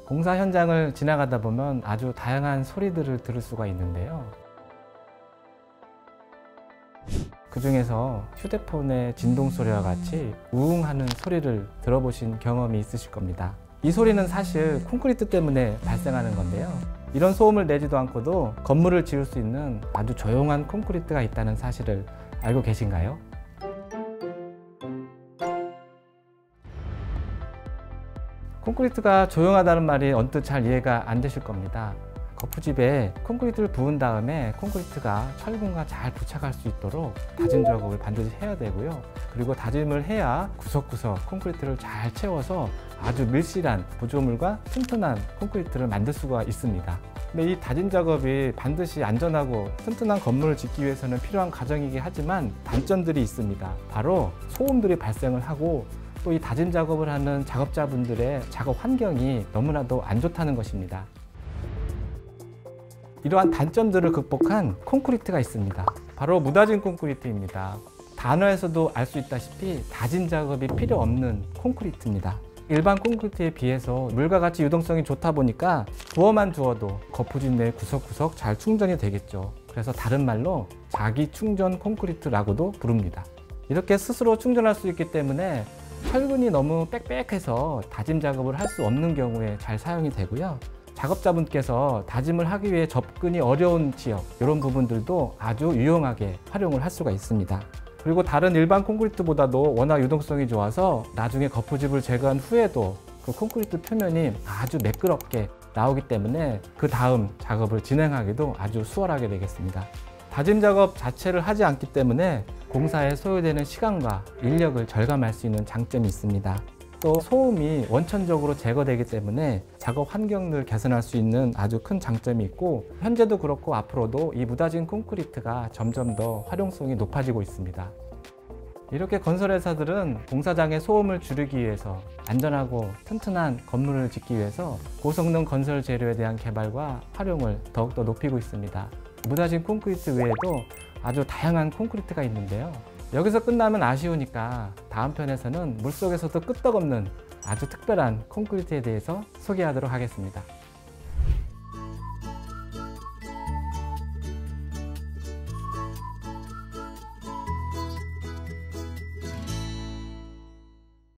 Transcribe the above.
공사 현장을 지나가다 보면 아주 다양한 소리들을 들을 수가 있는데요. 그 중에서 휴대폰의 진동 소리와 같이 우웅하는 소리를 들어보신 경험이 있으실 겁니다. 이 소리는 사실 콘크리트 때문에 발생하는 건데요. 이런 소음을 내지도 않고도 건물을 지을 수 있는 아주 조용한 콘크리트가 있다는 사실을 알고 계신가요? 콘크리트가 조용하다는 말이 언뜻 잘 이해가 안 되실 겁니다. 거푸집에 콘크리트를 부은 다음에 콘크리트가 철근과 잘 부착할 수 있도록 다짐 작업을 반드시 해야 되고요. 그리고 다짐을 해야 구석구석 콘크리트를 잘 채워서 아주 밀실한 구조물과 튼튼한 콘크리트를 만들 수가 있습니다. 근데 이 다짐 작업이 반드시 안전하고 튼튼한 건물을 짓기 위해서는 필요한 과정이긴 하지만 단점들이 있습니다. 바로 소음들이 발생을 하고 또 이 다짐 작업을 하는 작업자분들의 작업 환경이 너무나도 안 좋다는 것입니다. 이러한 단점들을 극복한 콘크리트가 있습니다. 바로 무다짐 콘크리트입니다. 단어에서도 알 수 있다시피 다짐 작업이 필요 없는 콘크리트입니다. 일반 콘크리트에 비해서 물과 같이 유동성이 좋다 보니까 부어만 두어도 거푸집 내 구석구석 잘 충전이 되겠죠. 그래서 다른 말로 자기 충전 콘크리트라고도 부릅니다. 이렇게 스스로 충전할 수 있기 때문에 철근이 너무 빽빽해서 다짐 작업을 할 수 없는 경우에 잘 사용이 되고요. 작업자분께서 다짐을 하기 위해 접근이 어려운 지역, 이런 부분들도 아주 유용하게 활용을 할 수가 있습니다. 그리고 다른 일반 콘크리트보다도 워낙 유동성이 좋아서 나중에 거푸집을 제거한 후에도 그 콘크리트 표면이 아주 매끄럽게 나오기 때문에 그 다음 작업을 진행하기도 아주 수월하게 되겠습니다. 다짐 작업 자체를 하지 않기 때문에 공사에 소요되는 시간과 인력을 절감할 수 있는 장점이 있습니다. 또 소음이 원천적으로 제거되기 때문에 작업 환경을 개선할 수 있는 아주 큰 장점이 있고, 현재도 그렇고 앞으로도 이 무다짐 콘크리트가 점점 더 활용성이 높아지고 있습니다. 이렇게 건설회사들은 공사장의 소음을 줄이기 위해서 안전하고 튼튼한 건물을 짓기 위해서 고성능 건설 재료에 대한 개발과 활용을 더욱더 높이고 있습니다. 무다짐 콘크리트 외에도 아주 다양한 콘크리트가 있는데요. 여기서 끝나면 아쉬우니까 다음 편에서는 물속에서도 끄떡없는 아주 특별한 콘크리트에 대해서 소개하도록 하겠습니다.